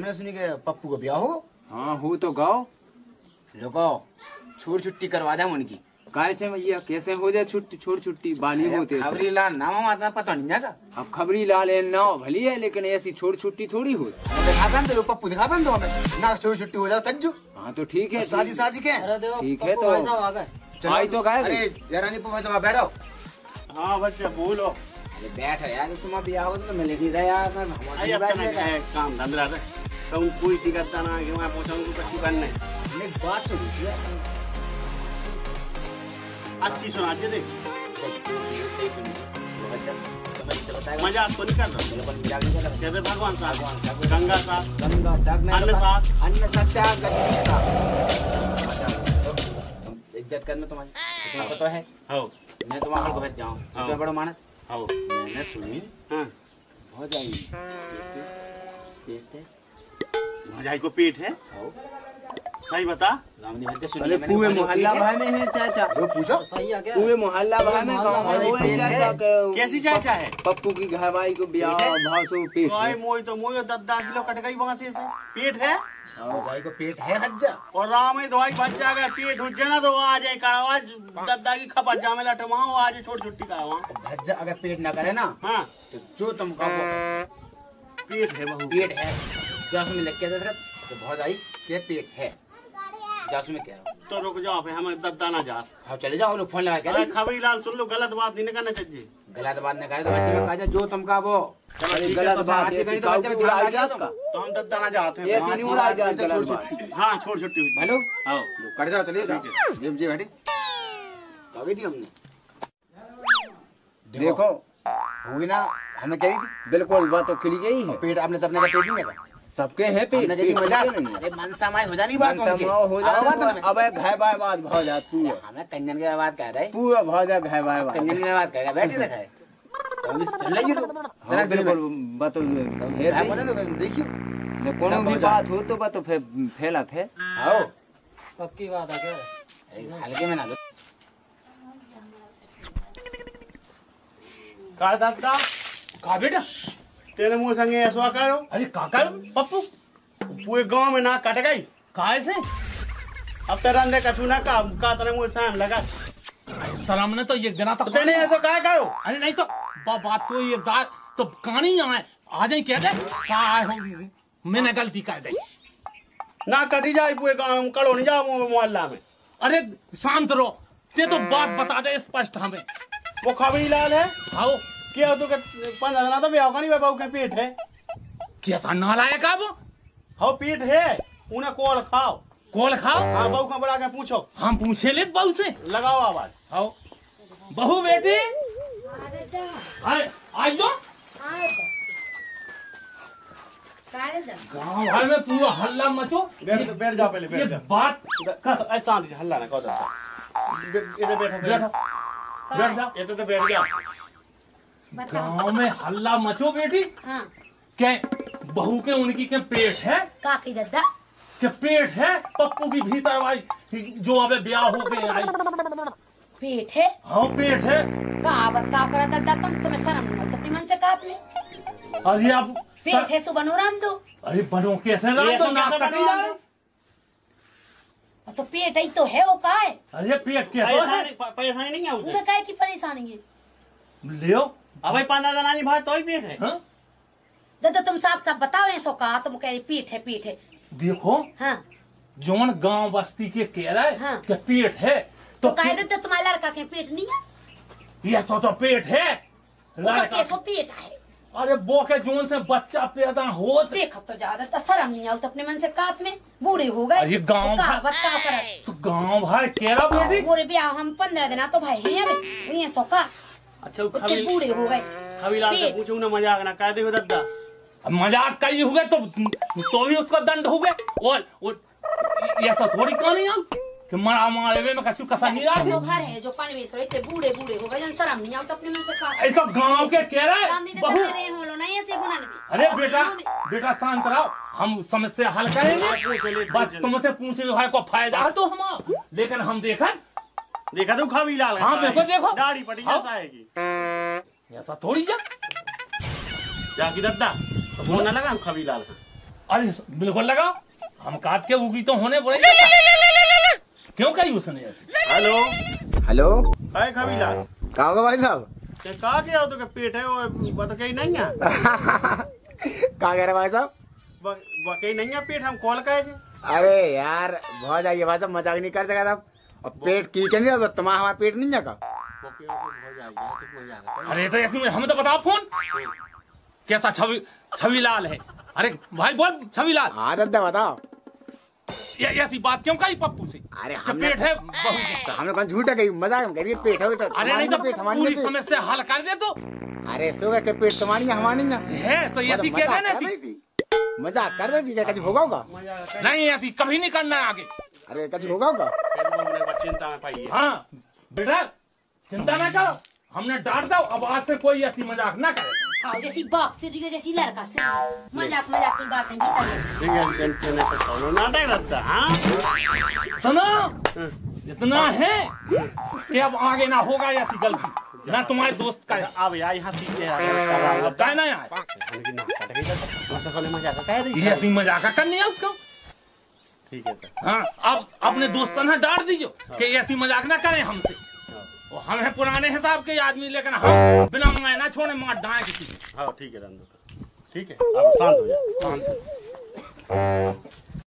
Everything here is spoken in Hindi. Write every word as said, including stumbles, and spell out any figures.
हमने सुनी के पप्पू को ब्याह हो। हाँ हो तो गाओ रुको छोड़ छुट्टी करवा दे उनकी। कैसे भैया कैसे हो जाए छुट्टी छोड़ छुट्टी बाली होते खबरी लाल नाम आता पता नहीं जाएगा। अब खबरी लाल नाव भली है लेकिन ऐसी छोड़ छुट्टी थोड़ी हो। दिखा दो पप्पू दिखा दो हमें ना छोड़ छुट्टी हो जाए तज्जू। हाँ तो ठीक है साजी साजी के ठीक है तो आई तो गए। अरे जरा नहीं पहुंचा बैठो। हाँ बच्चे बोलो बैठ यार तुम अभी आओ तो मैं लेके गया यार काम धंधा है तुम कोई सी करता ना कि मैं पहुंचाऊंगी कच्ची बनने नहीं बात सुन अच्छी सुना दे देख मजाक तो नहीं कर रहा कहते भगवान साहब गंगा साहब गंगा साहब अन्न साहब अन्न साहब इज्जत करना तुम्हारी तुम्हें पता है। मैं तुम्हारे को भेज जाऊँ तुम्हें बड़ा मानस मैंने सुनी बहुत भजाई को पेट है सही बता। अरे पूरे मोहल्ला भाई में है चाचा जो पूछो पूरे मोहल्ला भाई में कैसी चाचा है पप्पू की घरवाई को ब्याह भाव से पेट मोई तो मोई दस किलो कट गई वहाँ से पेट है भाई को पेट है हज्जा और राम ही दवाई बच जाएगा पेट हो जाए ना तो आ जाए कड़वा दद्दा की खपत जा में लटवा आज छोड़ छुट्टी का वहाँ हज्जा अगर पेट ना करे ना हाँ तो जो तुम कहो पेट है बहू पेट है जासू में लग के तो बहुत आई के पेट है जासू में कह रहा हूँ तो रुक जाओ हमें दद्दा ना जा। हाँ चले जाओ लोग फोन लगा के खबरी लाल सुन लो गलत बात नहीं करना चाहिए गलत बात नहीं करे तो बच्चे में कहा जो तुम का वो गलत बात तो हम दद्दा ना जाते हैं हाँ छोड़ छुट्टी हुई हेलो कट जाओ चलिए जी जी बैठे कभी दी हमने देखो हुई ना हमें कही थी बिल्कुल बात तो क्लियर यही है पेट आपने तब का पेट नहीं है सबके है पेट अरे मन समाय हो जानी बात हो जाता अब घाय बाय बात भाव जा तू हमने कंजन की बात कह रहे पूरा भाव जा घाय बाय बात कंजन की बात कह बैठी रखा है अभी चल रही है बिल्कुल बात देखियो कोनो भी बात हो तो बात फैला थे आओ पक्की बात है क्या हल्के में ना लो का दादा का बेटा तेरे मुंह संगे ऐसा करो। अरे काका पप्पू पूरे गांव में ना कट गई काहे से अब तेरा अंदर कछू ना का का तेरे मुंह से लगा सलाम ने तो ये गिना तो तेने ऐसा काहे करो। अरे नहीं तो बा, बात तो ये बात तो कहानी आए आ जाए कह दे का मैंने गलती कर दी ना कटी जाए पूरे गांव में कड़ो नहीं जाओ मोहल्ला में। अरे शांत रहो ते तो बात बता दे स्पष्ट हमें वो खबरी लाल है आओ क्या तो पंद्रह दिन तो ब्याह का नहीं बाबू के पेट है कैसा नालायक है वो हाँ पेट है उन्हें कोल खाओ कोल खाओ हाँ बहू का बुला के पूछो हम पूछे ले बहू से लगाओ आवाज आओ बहू बेटी अरे आई जाओ गाँव भर में पूरा हल्ला मचो बैठ बैठ जाओ पहले बैठ जाओ बात ऐसा हल्ला ना कहो इधर बैठो बैठो बैठ जाओ इधर तो बैठ जाओ गाँव में हल्ला मचो बेटी हाँ। क्या बहू के उनकी के पेट है काकी दद्दा के पेट है पप्पू की भीतर आई जो अबे ब्याह हो गए आई पेट है हाँ पेट है कहा बताओ करा दद्दा तुम तुम्हें शर्म नहीं अपने मन से कहा तुम्हें अरे आप पेट है सुबह राम दो अरे बनो कैसे राम दो ना कटी जाए तो पेट ही तो है वो का है अरे पेट कैसे है परेशानी नहीं है उसे उन्हें काय की परेशानी है लियो अब भाई पंद्रह दिन आनी भाई तो ही पेट है हाँ? दद्दा तुम साफ साफ बताओ ऐसो कहा तुम कह रही पेट है पेट है देखो हाँ जौन गांव बस्ती के कह रहा है हाँ। कि पेट है तो, तो कह दद्दा तुम्हारा लड़का के पेट नहीं है ये सो तो पेट है लड़का कैसो पेट है अरे वो के जोन से बच्चा पैदा हो देखो तो ज्यादा शर्म नहीं आओ तो अपने मन से कात में बूढ़े हो गए अरे गाँव तो गाँव भाई कह रहा बेटी बोरे ब्याह हम पंद्रह दिन तो भाई हैं अभी ये सो का अच्छा खबी बूढ़े हो गए खबी लाल से पूछो ना मजाक ना कह दे दद्दा मजाक कई हो गए तो तो भी उसका दंड हो गया और, और ऐसा थोड़ी कहानी हम कि मरा मारे वे में कछु कसा नहीं रहा जो घर है जो पनवेश रहते बूढ़े बूढ़े हो गए जन शर्म नहीं आओ तो अपने मन से कहा ऐसा गांव के कह रहा है बहू हो लो नहीं ऐसे गुना नहीं अरे बेटा बेटा शांत रहो हम समस्या हल करेंगे बस तुमसे पूछे भाई को फायदा है तो हम लेकिन हम देखा देखा तो खबी लाल हाँ देखो देखो दाढ़ी पटी जैसा आएगी ऐसा थोड़ी जा जाकी दद्दा तो फोन ना लगा खबी लाल अरे बिल्कुल लगाओ, हम काट के उगी तो होने बोले क्यों कही उसने ऐसे। हेलो हेलो है खबीला कहाँ होगा भाई साहब? ते कहा गया तो के पेट है वो बता कहीं नहीं है कहाँ कह रहे भाई साहब? ब- ब- कहीं नहीं है पेट हम कॉल कहे थे। अरे यार बहुत जाइए भाई साहब, मजाक नहीं कर सका था। और पेट की के नहीं तुम्हारा हमारा पेट नहीं जागा। अरे तो ऐसे में हमें तो बताओ फोन कैसा छवि छवि लाल है। अरे भाई बोल छवि लाल, हाँ दादा बताओ। ये ऐसी बात क्यों कही पप्पू से? अरे कि हमने पेट है बहू के। हमने कौन झूठा कही, मजाक हम करिए पेट है बेटा। अरे नहीं तो पेट हमारी पूरी पेट। समस्या हल कर दे तो। अरे सुबह के पेट तुम्हारी है हमारी है। है तो ऐसी कह देना थी। मजाक कर देती क्या कभी होगा होगा? नहीं ऐसी कभी नहीं करना है आगे। अरे कभी होगा होगा? चिंता में पाई है। हाँ बेटा चिंता ना करो, हमने डांट दो, अब आज से कोई ऐसी मजाक ना करे। हाँ जैसी बाप से रियो जैसी लड़का से मजाक मजाक की बात है भीतर है। ठीक है टेंशन नहीं तो सोलो नाटक रखता हाँ सुनो इतना है कि अब आगे ना होगा ऐसी गलती ना तुम्हारे दोस्त का। अब यार यहाँ पीछे अब काय ना यार ये ऐसी मजाक करनी है उसको। ठीक है तो हाँ अब अपने दोस्तों ने डांट दीजिए कि ऐसी मजाक ना करें हमसे। वो हम हैं पुराने हिसाब के आदमी, लेकिन हम बिना मंगाए ना छोड़े मार डांए किसी। हाँ ठीक है रंदो ठीक है अब शांत हो जा। शांत